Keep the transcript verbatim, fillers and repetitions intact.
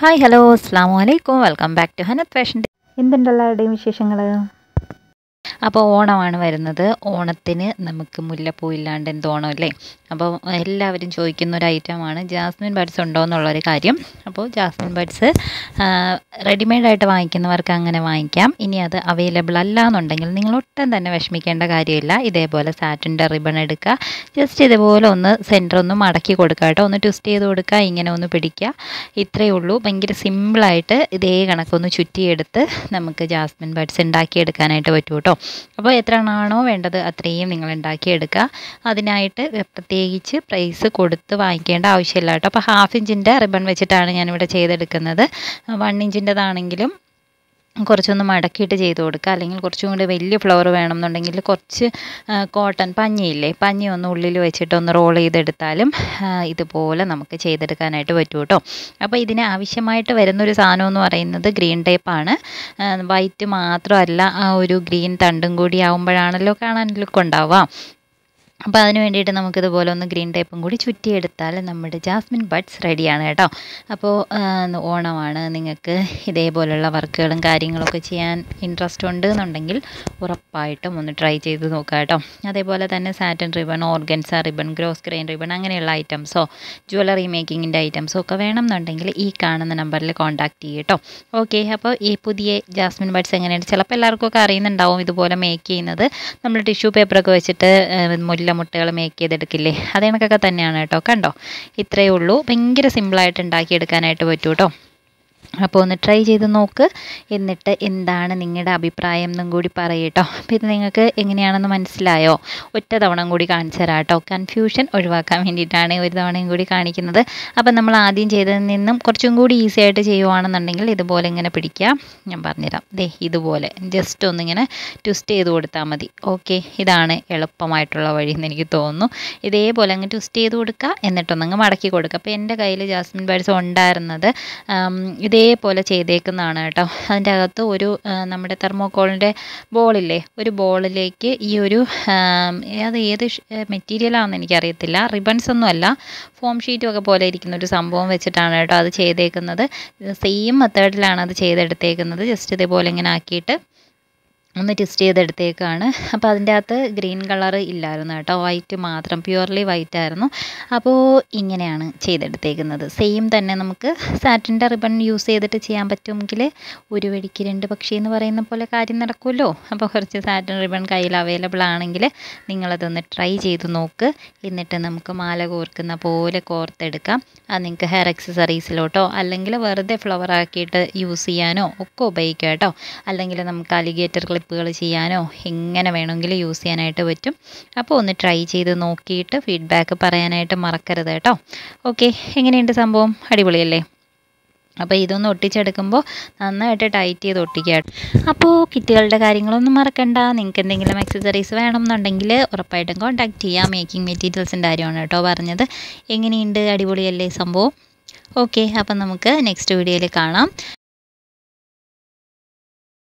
Hi hello അസ്സാം വലൈക്കും welcome back to ഹനത് ഫാഷൻ. എന്തുണ്ട് എല്ലാവരുടെയും വിശേഷങ്ങൾ? അപ്പോൾ ഓണമാണ് വരുന്നത്. ഓണത്തിന് നമുക്ക് മുല്ലപ്പൂ ഇല്ലാണ്ട് എന്ത് ഓണം അല്ലേ? അപ്പോൾ എല്ലാവരും ചോദിക്കുന്ന ഒരു ഐറ്റമാണ് ജാസ്മിൻ ബഡ്സ് ഉണ്ടോ എന്നുള്ളൊരു കാര്യം. അപ്പോൾ ജാസ്മിൻ ബഡ്സ് റെഡിമെയ്ഡായിട്ട് വാങ്ങിക്കുന്നവർക്ക് അങ്ങനെ വാങ്ങിക്കാം. ഇനി അത് അവൈലബിൾ അല്ല എന്നുണ്ടെങ്കിൽ നിങ്ങൾ ഒട്ടും തന്നെ വിഷമിക്കേണ്ട കാര്യമില്ല. ഇതേപോലെ സാറ്റിൻ്റെ റിബൺ എടുക്കുക, ജസ്റ്റ് ഇതുപോലെ ഒന്ന് സെൻറ്റർ ഒന്ന് മടക്കി കൊടുക്കുക കേട്ടോ, ഒന്ന് ട്വിസ്റ്റ് ചെയ്ത് കൊടുക്കുക, ഇങ്ങനെ ഒന്ന് പിടിക്കുക. ഇത്രയേ ഉള്ളൂ. ഭയങ്കര സിമ്പിളായിട്ട് ഇതേ കണക്കൊന്ന് ചുറ്റിയെടുത്ത് നമുക്ക് ജാസ്മിൻ ബഡ്സ് ഉണ്ടാക്കിയെടുക്കാനായിട്ട് പറ്റും കേട്ടോ. അപ്പോൾ എത്ര എണ്ണമാണോ വേണ്ടത് അത്രയും നിങ്ങൾ ഉണ്ടാക്കിയെടുക്കുക. അതിനായിട്ട് പ്രത്യേകിച്ച് പ്രൈസ് കൊടുത്ത് വാങ്ങിക്കേണ്ട ആവശ്യമില്ല കേട്ടോ. അപ്പോൾ ഹാഫ് ഇഞ്ചിൻ്റെ റിബൺ വെച്ചിട്ടാണ് ഞാനിവിടെ ചെയ്തെടുക്കുന്നത്. വൺ ഇഞ്ചിൻ്റെതാണെങ്കിലും കുറച്ചൊന്ന് മടക്കിയിട്ട് ചെയ്ത് കൊടുക്കുക. അല്ലെങ്കിൽ കുറച്ചും കൂടി വലിയ ഫ്ലവർ വേണമെന്നുണ്ടെങ്കിൽ കുറച്ച് കോട്ടൺ പഞ്ഞിയില്ലേ, പഞ്ഞി ഒന്ന് ഉള്ളിൽ വെച്ചിട്ട് ഒന്ന് റോൾ ചെയ്തെടുത്താലും ഇതുപോലെ നമുക്ക് ചെയ്തെടുക്കാനായിട്ട് പറ്റും കേട്ടോ. അപ്പോൾ ഇതിന് ആവശ്യമായിട്ട് വരുന്നൊരു സാധനം എന്ന് പറയുന്നത് ഗ്രീൻ ടേപ്പാണ്. വൈറ്റ് മാത്രമല്ല, ആ ഒരു ഗ്രീൻ തണ്ടും കൂടി ആകുമ്പോഴാണല്ലോ കാണാൻ ലുക്ക് ഉണ്ടാവുക. അപ്പോൾ അതിന് വേണ്ടിയിട്ട് നമുക്കിതുപോലെ ഒന്ന് ഗ്രീൻ ടേപ്പും കൂടി ചുറ്റിയെടുത്താൽ നമ്മുടെ ജാസ്മിൻ ബഡ്സ് റെഡിയാണ് കേട്ടോ. അപ്പോൾ ഓണമാണ്, നിങ്ങൾക്ക് ഇതേപോലെയുള്ള വർക്കുകളും കാര്യങ്ങളൊക്കെ ചെയ്യാൻ ഇൻട്രസ്റ്റ് ഉണ്ട് എന്നുണ്ടെങ്കിൽ ഉറപ്പായിട്ടും ഒന്ന് ട്രൈ ചെയ്ത് നോക്കുക കേട്ടോ. അതേപോലെ തന്നെ satin ribbon, organza ribbon, grosgrain ribbon അങ്ങനെയുള്ള ഐറ്റംസോ ജ്വല്ലറി മേക്കിങ്ങിൻ്റെ ഐറ്റംസോ ഒക്കെ വേണമെന്നുണ്ടെങ്കിൽ ഈ കാണുന്ന നമ്പറിൽ കോൺടാക്റ്റ് ചെയ്യും കേട്ടോ. ഓക്കെ, അപ്പോൾ ഈ പുതിയ ജാസ്മിൻ ബഡ്സ് എങ്ങനെയാണ് ചിലപ്പോൾ എല്ലാവർക്കും ഒക്കെ അറിയുന്നുണ്ടാവും ഇതുപോലെ മേക്ക് ചെയ്യുന്നത്. നമ്മൾ ടിഷ്യൂ പേപ്പറൊക്കെ വെച്ചിട്ട് മുല്ല മുട്ടകൾ മേക്ക് ചെയ്തെടുക്കില്ലേ, അത് കണക്കൊക്കെ തന്നെയാണ് കേട്ടോ. കണ്ടോ, ഇത്രയേ ഉള്ളൂ. ഭയങ്കര സിമ്പിളായിട്ട് ഉണ്ടാക്കിയെടുക്കാനായിട്ട് പറ്റൂ കേട്ടോ. അപ്പോൾ ഒന്ന് ട്രൈ ചെയ്ത് നോക്ക്, എന്നിട്ട് എന്താണ് നിങ്ങളുടെ അഭിപ്രായം എന്നും കൂടി പറയട്ടോ. അപ്പോൾ ഇത് നിങ്ങൾക്ക് എങ്ങനെയാണെന്ന് മനസ്സിലായോ? ഒറ്റ തവണ കൂടി കാണിച്ചു തരാം കേട്ടോ, കൺഫ്യൂഷൻ ഒഴിവാക്കാൻ വേണ്ടിയിട്ടാണ് ഒരു തവണയും കൂടി കാണിക്കുന്നത്. അപ്പം നമ്മൾ ആദ്യം ചെയ്തതിൽ നിന്നും കുറച്ചും കൂടി ഈസി ആയിട്ട് ചെയ്യുവാണെന്നുണ്ടെങ്കിൽ ഇതുപോലെ ഇങ്ങനെ പിടിക്കുക. ഞാൻ പറഞ്ഞുതരാം, ദേ ഇതുപോലെ ജസ്റ്റ് ഒന്നിങ്ങനെ ട്വിസ്റ്റ് ചെയ്ത് കൊടുത്താൽ മതി. ഓക്കെ, ഇതാണ് എളുപ്പമായിട്ടുള്ള വഴി എന്ന് എനിക്ക് തോന്നുന്നു. ഇതേപോലെ അങ്ങ് ട്വിസ്റ്റ് ചെയ്ത് കൊടുക്കുക, എന്നിട്ടൊന്നങ്ങ് മടക്കി കൊടുക്കുക. അപ്പോൾ എൻ്റെ കയ്യിൽ ജാസ്മിൻ ബഡ്സ് ഉണ്ടായിരുന്നത് ഇതേ പോലെ ചെയ്തേക്കുന്നതാണ് കേട്ടോ. അതിൻ്റെ അകത്ത് ഒരു നമ്മുടെ തെർമോക്കോളിൻ്റെ ബോളില്ലേ, ഒരു ബോളിലേക്ക് ഈ ഒരു അത് ഏത് മെറ്റീരിയലാണെന്ന് എനിക്കറിയത്തില്ല, റിബൺസ് ഒന്നും അല്ല, ഫോം ഷീറ്റും ഒക്കെ പോലെ ഇരിക്കുന്ന ഒരു സംഭവം വെച്ചിട്ടാണ് കേട്ടോ അത് ചെയ്തേക്കുന്നത്. സെയിം മെത്തേഡിലാണ് അത് ചെയ്തെടുത്തേക്കുന്നത്. ജസ്റ്റ് ഇതേപോലെ ഇങ്ങനെ ആക്കിയിട്ട് ഒന്ന് ട്വിസ്റ്റ് ചെയ്തെടുത്തേക്കാണ്. അപ്പോൾ അതിൻ്റെ അകത്ത് ഗ്രീൻ കളർ ഇല്ലായിരുന്നു കേട്ടോ, വൈറ്റ് മാത്രം, പ്യുവർലി വൈറ്റ് ആയിരുന്നു. അപ്പോൾ ഇങ്ങനെയാണ് ചെയ്തെടുത്തേക്കുന്നത്. സെയിം തന്നെ നമുക്ക് സാറ്റിൻ്റെ റിബൺ യൂസ് ചെയ്തിട്ട് ചെയ്യാൻ പറ്റുമെങ്കിൽ ഒരു വെടിക്ക് രണ്ട് പക്ഷി എന്ന് പറയുന്ന പോലെ കാര്യം നടക്കുമല്ലോ. അപ്പോൾ കുറച്ച് സാറ്റിൻ റിബൺ കയ്യിൽ അവൈലബിൾ ആണെങ്കിൽ നിങ്ങളതൊന്ന് ട്രൈ ചെയ്ത് നോക്ക്. എന്നിട്ട് നമുക്ക് മാല കോർക്കുന്ന പോലെ കോർത്തെടുക്കാം. അത് നിങ്ങൾക്ക് ഹെയർ എക്സസറീസിലോട്ടോ അല്ലെങ്കിൽ വെറുതെ ഫ്ലവർ ആക്കിയിട്ട് യൂസ് ചെയ്യാനോ ഒക്കെ ഉപയോഗിക്കാം കേട്ടോ. അല്ലെങ്കിൽ നമുക്ക് അലിഗേറ്റർ ക്ലിപ്പ് കൾ ചെയ്യാനോ എങ്ങനെ വേണമെങ്കിലും യൂസ് ചെയ്യാനായിട്ട് പറ്റും. അപ്പോൾ ഒന്ന് ട്രൈ ചെയ്ത് നോക്കിയിട്ട് ഫീഡ്ബാക്ക് പറയാനായിട്ട് മറക്കരുത് കേട്ടോ. ഓക്കെ, എങ്ങനെയുണ്ട് സംഭവം? അടിപൊളിയല്ലേ? അപ്പോൾ ഇതൊന്ന് ഒട്ടിച്ചെടുക്കുമ്പോൾ നന്നായിട്ട് ടൈറ്റ് ചെയ്ത് ഒട്ടിക്കുക. അപ്പോൾ കിറ്റുകളുടെ കാര്യങ്ങളൊന്നും മറക്കണ്ട. നിങ്ങൾക്ക് എന്തെങ്കിലും അക്സസറീസ് വേണമെന്നുണ്ടെങ്കിൽ ഉറപ്പായിട്ടും കോൺടാക്റ്റ് ചെയ്യാം. മേക്കിംഗ് മെറ്റീരിയൽസിൻ്റെ കാര്യമാണ് കേട്ടോ പറഞ്ഞത്. എങ്ങനെയുണ്ട്? അടിപൊളിയല്ലേ സംഭവം? ഓക്കെ, അപ്പം നമുക്ക് നെക്സ്റ്റ് വീഡിയോയിൽ കാണാം.